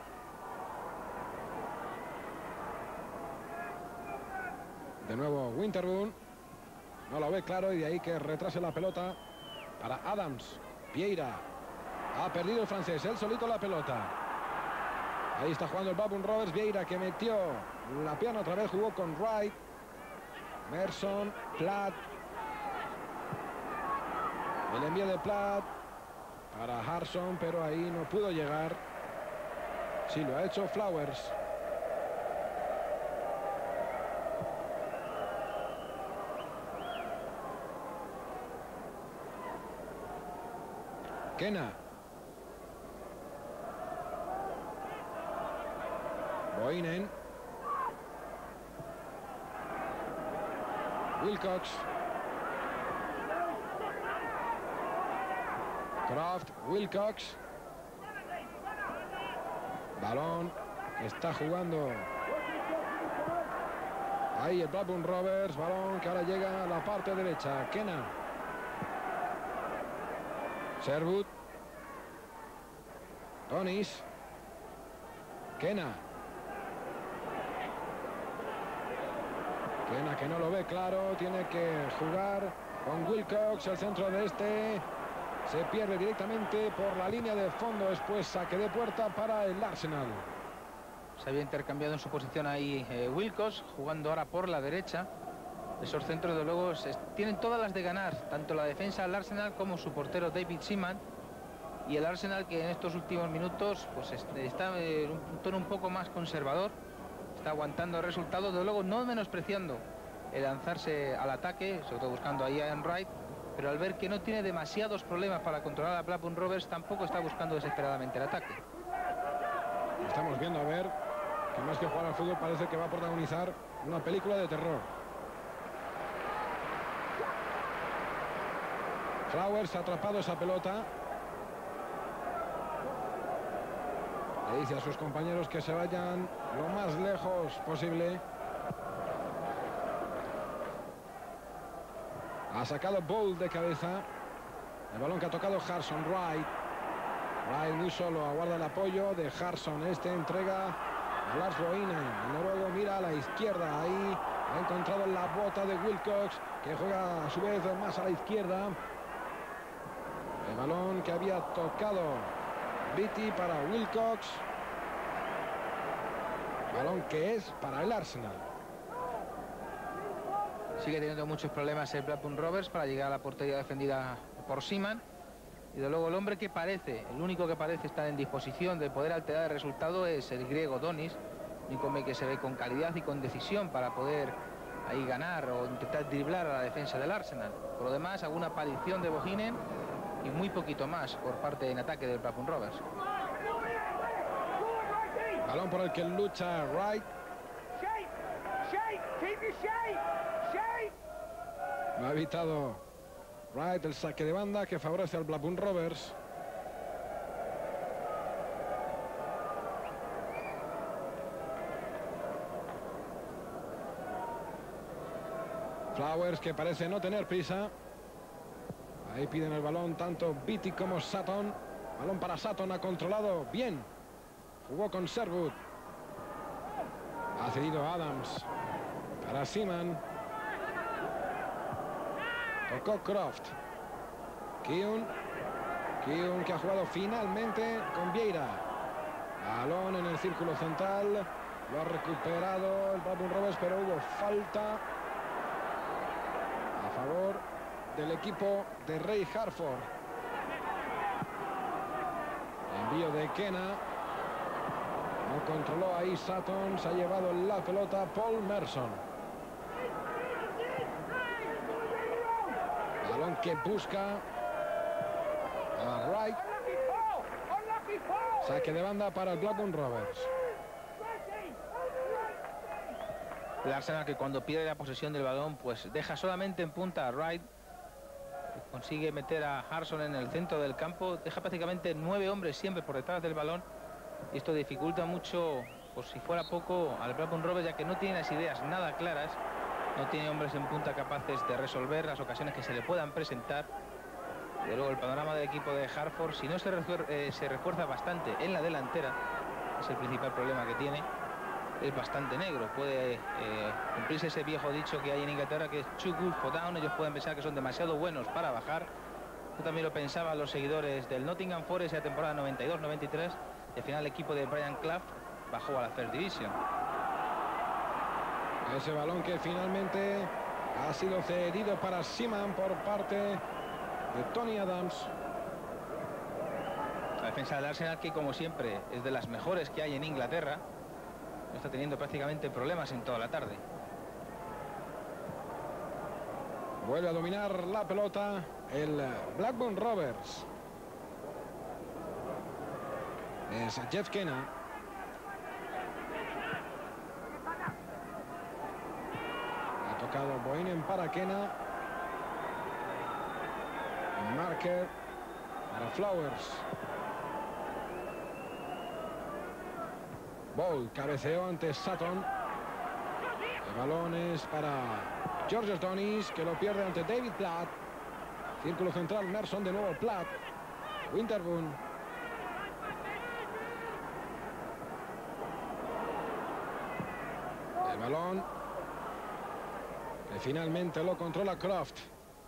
De nuevo Winterburn. No lo ve claro y de ahí que retrase la pelota para Adams. Vieira. Ha perdido el francés, él solito la pelota. Ahí está jugando el Blackburn Rovers. Vieira, que metió la pierna otra vez, jugó con Wright. Merson, Platt. El envío de Platt para Harrison, pero ahí no pudo llegar. Sí, lo ha hecho Flowers. Kenna. Boinen. Wilcox. Croft, Wilcox. Balón que está jugando ahí el Blackburn Rovers. Balón que ahora llega a la parte derecha. Kenna. Sherwood. Donis. Kenna. Kenna, que no lo ve claro. Tiene que jugar con Wilcox. El centro de este se pierde directamente por la línea de fondo. Después saque de puerta para el Arsenal. Se había intercambiado en su posición ahí eh, Wilcox, jugando ahora por la derecha. Esos centros de luego se, tienen todas las de ganar, tanto la defensa del Arsenal como su portero David Seaman. Y el Arsenal, que en estos últimos minutos pues está en un tono un poco más conservador, está aguantando el resultado, de luego no menospreciando el lanzarse al ataque, sobre todo buscando ahí a Ian Wright, pero al ver que no tiene demasiados problemas para controlar a Blackburn Rovers, tampoco está buscando desesperadamente el ataque. Estamos viendo a ver que más que jugar al fútbol parece que va a protagonizar una película de terror. Flowers ha atrapado esa pelota. Le dice a sus compañeros que se vayan lo más lejos posible. Ha sacado Bowl de cabeza. El balón que ha tocado Harrison. Wright. Wright muy solo, aguarda el apoyo de Harrison. Este entrega a Lars Boinen. El noruego mira a la izquierda. Ahí Ha encontrado la bota de Wilcox, que juega a su vez más a la izquierda. El balón que había tocado Beattie para Wilcox. Balón que es para el Arsenal. Sigue teniendo muchos problemas el Blackburn Rovers para llegar a la portería defendida por Seaman. Y de luego el hombre que parece, el único que parece estar en disposición de poder alterar el resultado es el griego Donis. El único hombre que se ve con calidad y con decisión para poder ahí ganar o intentar driblar a la defensa del Arsenal. Por lo demás, alguna aparición de Bohinen y muy poquito más por parte en ataque del Blackburn Rovers. Balón por el que lucha Wright. No ha evitado Wright el saque de banda que favorece al Blackburn Rovers. Flowers, que parece no tener prisa. Ahí piden el balón tanto Beattie como Sutton. Balón para Sutton, ha controlado bien. Jugó con Sherwood. Ha cedido Adams para Seaman. Tocó Croft. Keown. Keown, que ha jugado finalmente con Vieira. Balón en el círculo central. Lo ha recuperado el Blackburn Rovers, pero hubo falta a favor del equipo de Ray Harford. Envío de Kena. No controló ahí Sutton. Se ha llevado la pelota Paul Merson. Balón que busca a Wright. Saque de banda para el Blackburn Rovers. El Arsenal, que cuando pierde la posesión del balón pues deja solamente en punta a Wright, consigue meter a Harson en el centro del campo, deja prácticamente nueve hombres siempre por detrás del balón, y esto dificulta mucho, por si fuera poco, al Blackburn Rovers, ya que no tiene las ideas nada claras, no tiene hombres en punta capaces de resolver las ocasiones que se le puedan presentar. De luego el panorama del equipo de Hartford, si no se, refuer eh, se refuerza bastante en la delantera, es el principal problema que tiene, es bastante negro. Puede eh, cumplirse ese viejo dicho que hay en Inglaterra, que es too good for down. Ellos pueden pensar que son demasiado buenos para bajar. Yo también lo pensaban los seguidores del Nottingham Forest en la temporada noventa y dos noventa y tres, y al final el equipo de Brian Clough bajó a la First Division. Ese balón que finalmente ha sido cedido para Seaman por parte de Tony Adams. La defensa del Arsenal, que como siempre es de las mejores que hay en Inglaterra, no está teniendo prácticamente problemas en toda la tarde. Vuelve a dominar la pelota el Blackburn Rovers. Es Jeff Kena. Ha tocado Bohinen para Kena. Marker para Flowers. Ball cabeceó ante Sutton. El balón es para George Donis, que lo pierde ante David Platt. Círculo central, Merson, de nuevo Platt. Winterburn. El balón que finalmente lo controla Croft.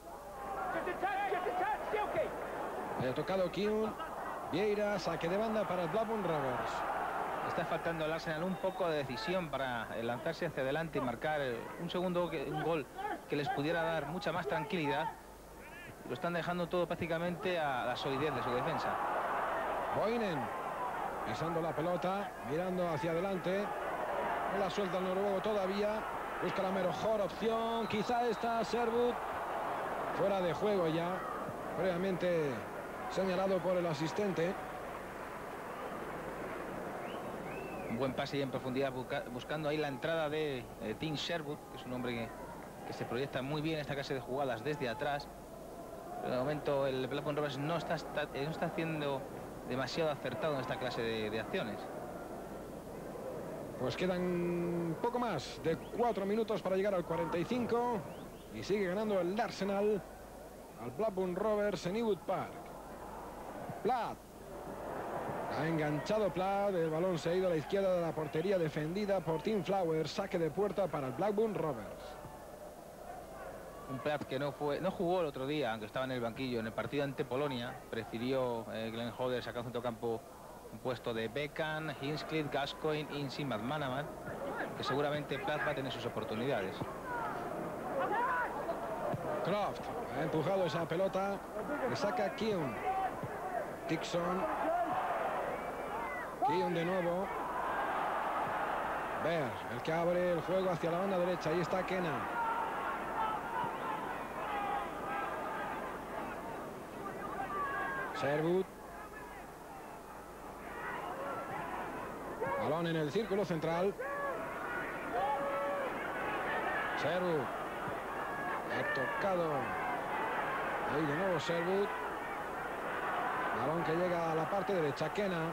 Ha tocado Keown. Vieira, saque de banda para el Blackburn Rovers. Está faltando al Arsenal un poco de decisión para lanzarse hacia adelante y marcar un segundo un gol que les pudiera dar mucha más tranquilidad. Lo están dejando todo prácticamente a la solidez de su defensa. Bohinen pisando la pelota, mirando hacia adelante. No la suelta el noruego todavía. Busca la mejor opción. Quizá está Sherwood. Fuera de juego ya. Previamente señalado por el asistente. Un buen pase y en profundidad, busca, buscando ahí la entrada de eh, Tim Sherwood, que es un hombre que, que se proyecta muy bien en esta clase de jugadas desde atrás. Pero de momento el Blackburn Rovers no está, está, no está haciendo demasiado acertado en esta clase de, de acciones. Pues quedan poco más de cuatro minutos para llegar al cuarenta y cinco. Y sigue ganando el Arsenal al Blackburn Rovers en Ewood Park. Platt. Ha enganchado Platt, el balón se ha ido a la izquierda de la portería defendida por Tim Flowers. Saque de puerta para el Blackburn Rovers. Un Platt que no fue, no jugó el otro día, aunque estaba en el banquillo en el partido ante Polonia. Prefirió eh, Glenn Hoddle sacar un centrocampo un puesto de Beckham, Hinchcliffe, Gascoigne, Insi, McManaman, que seguramente Platt va a tener sus oportunidades. Croft ha empujado esa pelota, le saca Keown. Dixon. Keown de nuevo. Bear, el que abre el juego hacia la banda derecha. Ahí está Kenna. Sherwood. Balón en el círculo central. Sherwood. Ha tocado. Ahí de nuevo Sherwood. Balón que llega a la parte derecha. Kenna.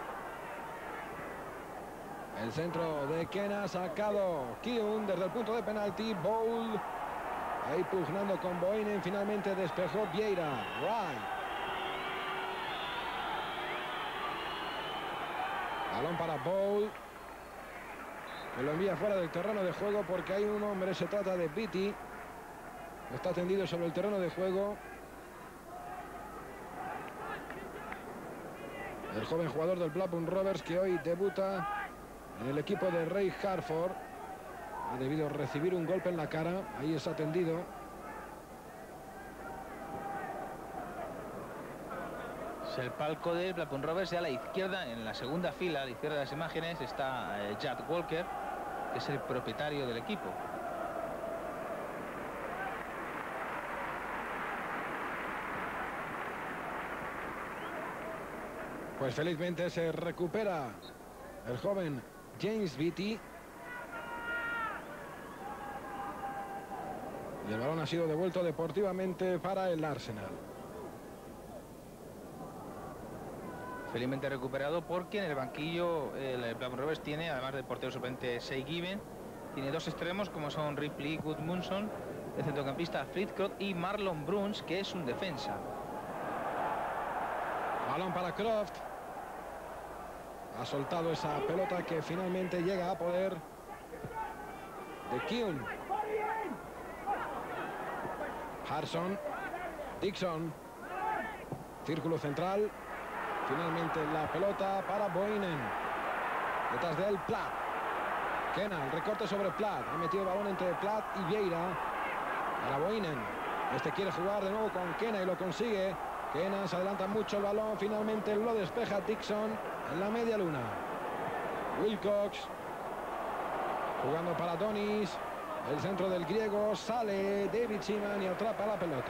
El centro de Kenna sacado. Keown desde el punto de penalti. Bowl. Ahí pugnando con Boinen. Finalmente despejó Vieira. Wright. Balón para Bowl, que lo envía fuera del terreno de juego porque hay un hombre, se trata de Beattie. Está tendido sobre el terreno de juego. El joven jugador del Blackburn Rovers que hoy debuta en el equipo de Ray Harford. Ha debido recibir un golpe en la cara. Ahí está tendido. El palco del Blackburn Rovers, y a la izquierda, en la segunda fila, a la izquierda de las imágenes, está eh, Jack Walker, que es el propietario del equipo. Pues felizmente se recupera el joven James Beattie. Y el balón ha sido devuelto deportivamente para el Arsenal. Felizmente recuperado porque en el banquillo el Blackburn Rovers tiene, además del portero suplente Shay Given, tiene dos extremos como son Ripley Gudmundsson, el centrocampista Flitcroft, y Marlon Bruns, que es un defensa. Balón para Croft. Ha soltado esa pelota que finalmente llega a poder de Keown. Harson. Dixon. Círculo central. Finalmente la pelota para Boinen. Detrás de él Platt. Kenna, el recorte sobre Platt. Ha metido el balón entre Platt y Vieira. Para Boinen. Este quiere jugar de nuevo con Kenna y lo consigue. Kenna se adelanta mucho el balón. Finalmente lo despeja Dixon en la media luna. Wilcox. Jugando para Donis. El centro del griego. Sale David Seaman y atrapa la pelota.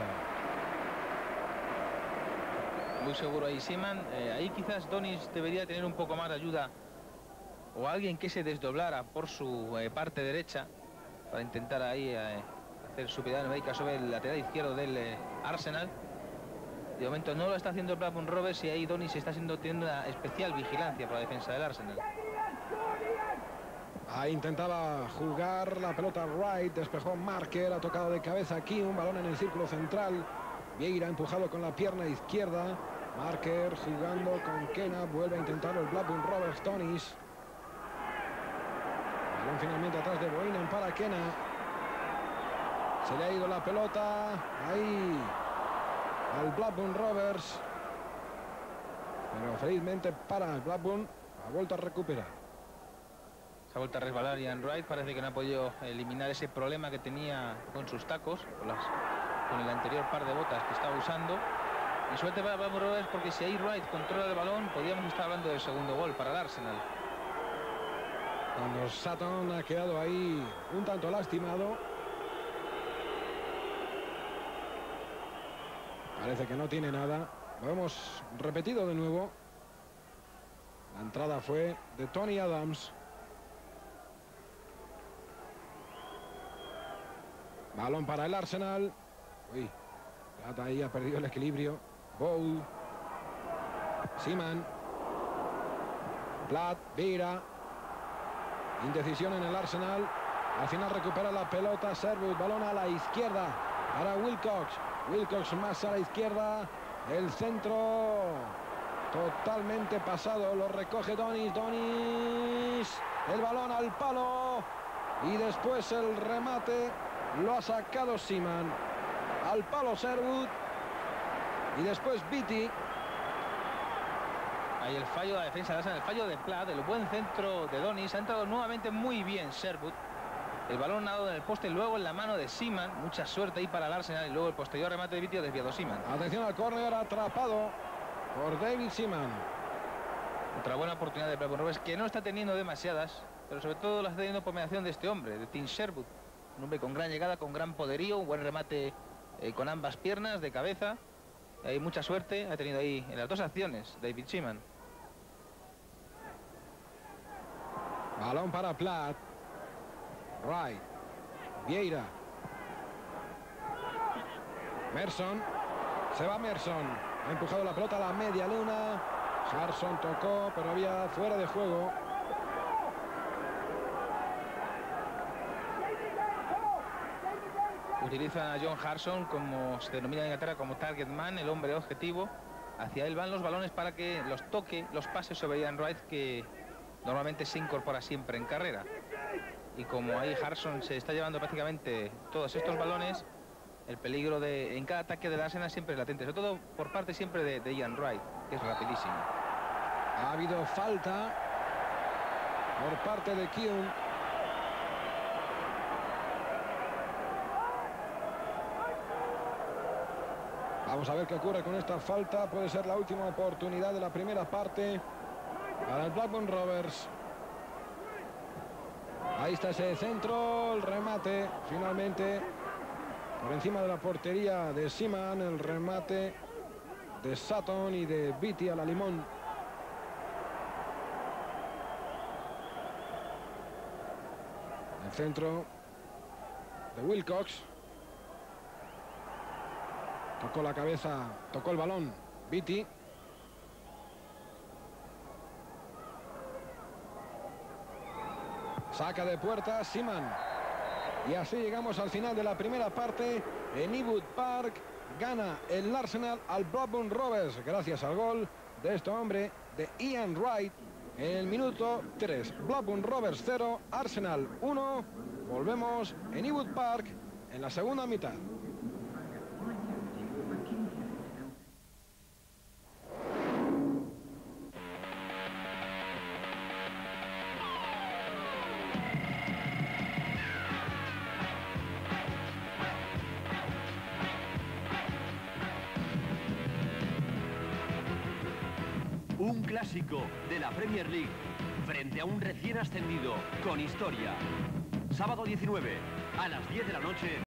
Muy seguro ahí Seaman. Eh, ahí quizás Donis debería tener un poco más de ayuda, o alguien que se desdoblara por su eh, parte derecha para intentar ahí eh, hacer su piedad numérica sobre el lateral izquierdo del eh, Arsenal. De momento no lo está haciendo el Blackburn Rovers y ahí Donis está siendo, teniendo una especial vigilancia por la defensa del Arsenal. Ahí intentaba jugar la pelota Wright, despejó Marker, ha tocado de cabeza aquí un balón en el círculo central. Vieira empujado con la pierna izquierda. Marker jugando con Kenna, vuelve a intentarlo el Blackburn Rovers. Donis. Balón finalmente atrás de Boinen para Kenna. Se le ha ido la pelota ahí al Blackburn Rovers, pero felizmente para el Blackburn ha vuelto a recuperar. Se ha vuelto a resbalar Ian Wright. Parece que no ha podido eliminar ese problema que tenía con sus tacos, con, las, con el anterior par de botas que estaba usando. Y suerte para Blackburn Rovers, porque si ahí Wright controla el balón, podríamos estar hablando del segundo gol para el Arsenal. Cuando Sutton ha quedado ahí un tanto lastimado. Parece que no tiene nada. Lo hemos repetido de nuevo. La entrada fue de Tony Adams. Balón para el Arsenal. Uy, Plata ahí ha perdido el equilibrio. Bowl. Seaman. Platt, Vieira. Indecisión en el Arsenal. Al final recupera la pelota Sherwood. Balón a la izquierda para Wilcox. Wilcox más a la izquierda. El centro totalmente pasado. Lo recoge Donis. Donis. El balón al palo. Y después el remate lo ha sacado Seaman. Al palo Sherwood. Y después Beattie. Ahí el fallo de la defensa de Arsenal, el fallo de Platt, el buen centro de Donis. Ha entrado nuevamente muy bien Sherwood. El balón ha dado en el poste, luego en la mano de Seaman. Mucha suerte ahí para el Arsenal. Y luego el posterior remate de Beattie desviado Seaman. Atención al córner, atrapado por David Seaman. Otra buena oportunidad de Blackburn Rovers, que no está teniendo demasiadas, pero sobre todo la está teniendo por mediación de este hombre, de Tim Sherwood. Un hombre con gran llegada, con gran poderío, un buen remate eh, con ambas piernas, de cabeza. Hay mucha suerte, ha tenido ahí en las dos acciones David Seaman. Balón para Platt. Wright. Vieira. Merson. Se va Merson. Ha empujado la pelota a la media luna. Harson tocó, pero había fuera de juego. Utiliza a John Harson, como se denomina en Inglaterra, como target man, el hombre objetivo. Hacia él van los balones para que los toque, los pases sobre Ian Wright, que normalmente se incorpora siempre en carrera. Y como ahí Harson se está llevando prácticamente todos estos balones, el peligro de en cada ataque del Arsenal siempre es latente, sobre todo por parte siempre de, de Ian Wright, que es rapidísimo. Ha habido falta por parte de Keown. Vamos a ver qué ocurre con esta falta. Puede ser la última oportunidad de la primera parte para el Blackburn Rovers. Ahí está ese centro, el remate finalmente por encima de la portería de Seaman, el remate de Sutton y de Beattie a la limón. El centro de Wilcox. Tocó la cabeza, tocó el balón Beattie. Saca de puerta Seaman. Y así llegamos al final de la primera parte en Ewood Park. Gana el Arsenal al Blackburn Rovers gracias al gol de este hombre, de Ian Wright, en el minuto tres. Blackburn Rovers cero, Arsenal uno. Volvemos en Ewood Park en la segunda mitad. Un clásico de la Premier League frente a un recién ascendido con historia. Sábado diecinueve a las diez de la noche